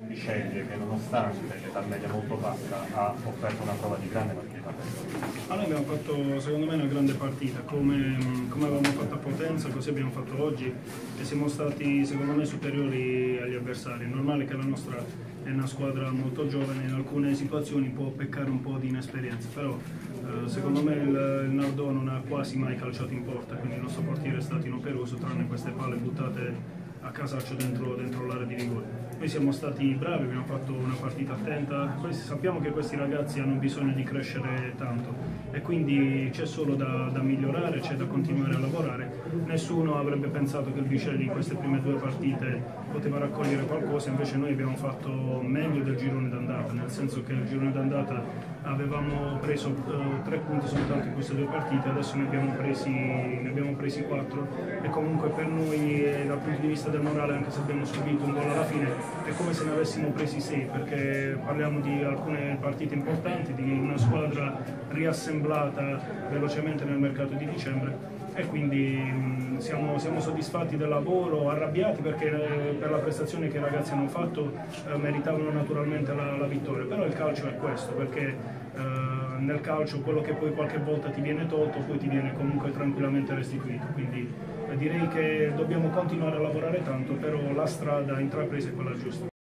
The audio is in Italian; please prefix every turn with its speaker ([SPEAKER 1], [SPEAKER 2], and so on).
[SPEAKER 1] Bisceglie che nonostante l'età media molto bassa ha offerto una prova di grande partita.
[SPEAKER 2] Noi abbiamo fatto secondo me una grande partita, come avevamo fatto a Potenza, così abbiamo fatto oggi e siamo stati secondo me superiori agli avversari. È normale che la nostra è una squadra molto giovane, in alcune situazioni può peccare un po' di inesperienza, però secondo me il Nardò non ha quasi mai calciato in porta, quindi il nostro portiere è stato inoperoso tranne queste palle buttate a casaccio dentro l'area di rigore. Noi siamo stati bravi, abbiamo fatto una partita attenta, sappiamo che questi ragazzi hanno bisogno di crescere tanto e quindi c'è solo da migliorare, c'è da continuare a lavorare. Nessuno avrebbe pensato che il Bisceglie in queste prime due partite poteva raccogliere qualcosa, invece noi abbiamo fatto meglio del girone d'andata, nel senso che il girone d'andata avevamo preso 3 punti soltanto in queste due partite, adesso ne abbiamo presi 4 e comunque per noi dal punto di vista del morale, anche se abbiamo subito un gol alla fine, è come se ne avessimo presi 6, perché parliamo di alcune partite importanti, di una squadra riassemblata velocemente nel mercato di dicembre e quindi siamo soddisfatti del lavoro, arrabbiati perché per la prestazione che i ragazzi hanno fatto meritavano naturalmente la vittoria, però il calcio è questo, perché nel calcio quello che poi qualche volta ti viene tolto poi ti viene comunque tranquillamente restituito, quindi direi che dobbiamo continuare a lavorare tanto, però la strada intrapresa è quella giusta.